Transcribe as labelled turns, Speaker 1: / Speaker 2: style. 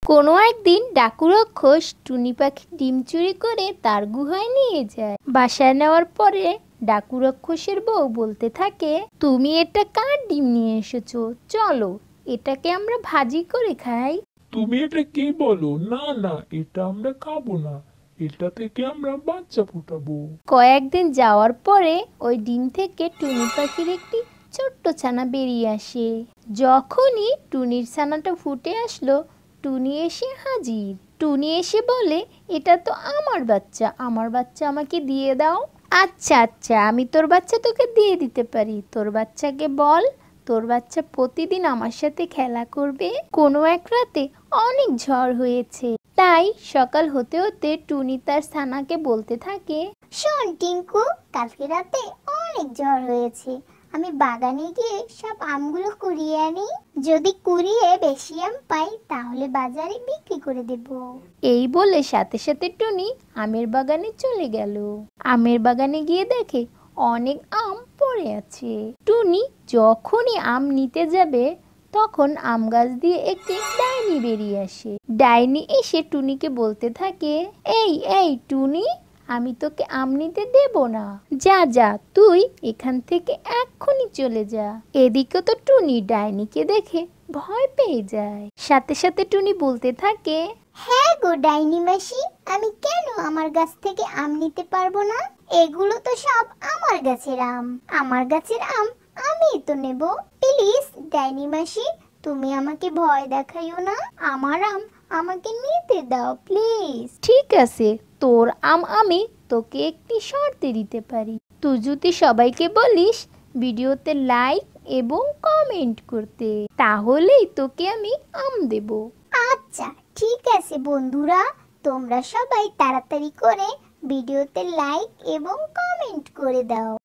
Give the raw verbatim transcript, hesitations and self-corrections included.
Speaker 1: কোনো একদিন ডাকু রাক্ষস টুনি পাখির ডিম চুরি করে তার গুহায় নিয়ে যায়। বাসায় নেওয়ার পরে ডাকু রাক্ষসের বউ বলতে থাকে, তুমি এটা কার ডিম নিয়ে এসেছো, চলো এটাকে আমরা ভাজি করে খাই।
Speaker 2: তুমি এটা কি বলো? না না, এটা আমরা খাবো না, এটা থেকে আমরা বাচ্চা ফোটাবো।
Speaker 1: কয়েকদিন যাওয়ার পরে ওই ডিম থেকে টুনি পাখির একটি ছোট্ট ছানা বেরিয়ে আসে। যখনই টুনির ছানাটা ফুটে আসলো, টুনি এসে হাজির। টুনি এসে বলে, এটা তো আমার বাচ্চা, আমার বাচ্চা আমাকে দিয়ে দাও। আচ্ছা আচ্ছা, আমি তোর বাচ্চা তোকে দিয়ে দিতে পারি। তোর বাচ্চাকে বল, তোর বাচ্চা প্রতিদিন আমার সাথে খেলা করবে। কোনো এক রাতে অনেক ঝড় হয়েছে, তাই সকাল হতে হতে টুনি তার ছানাকে বলতে থাকে,
Speaker 3: শোন টিঙ্কু, কালকে রাতে অনেক ঝড় হয়েছে, আমি বাগানে গিয়ে সব আমগুলো কুড়িয়ে আনি। যদি কুড়িয়ে বেশি আম পাই তাহলে বাজারে বিক্রি করে দেব।
Speaker 1: এই বলে সাথে সাথে টুনি আমের বাগানে চলে গেল। আমের বাগানে গিয়ে দেখে অনেক আম পড়ে আছে। টুনি যখনই আম নিতে যাবে তখন আম গাছ দিয়ে একটি ডাইনি বেরিয়ে আসে। ডাইনি এসে টুনিকে বলতে থাকে, এই এই টুনি, আমি তোকে আম নিতে দেব না, যা যা তুই এখান থেকে এক্ষুনি চলে যা। এদিকে তো টুনি ডাইনিকে দেখে ভয় পেয়ে যায়। সাথে সাথে টুনি বলতে থাকে,
Speaker 3: হ্যাঁ গো ডাইনি মাসি, আমি কেন আমার গাছ থেকে আম নিতে পারবো না? এগুলো তো সব আমার গাছের আম, আমার গাছের আম আমি তো নেব। প্লিজ ডাইনি মাসি, তুমি আমাকে ভয় দেখাইও না, আমার আম আমাকে নিতে দাও প্লিজ।
Speaker 1: ঠিক আছে, তোর আম আমি তোকে একটি শর্তে দিতে পারি। তুই যদি সবাইকে বলিস ভিডিওতে লাইক এবং কমেন্ট করতে, তাহলেই তোকে আমি আম দেব।
Speaker 3: আচ্ছা ঠিক আছে বন্ধুরা, তোমরা সবাই তাড়াতাড়ি করে ভিডিওতে লাইক এবং কমেন্ট করে দাও।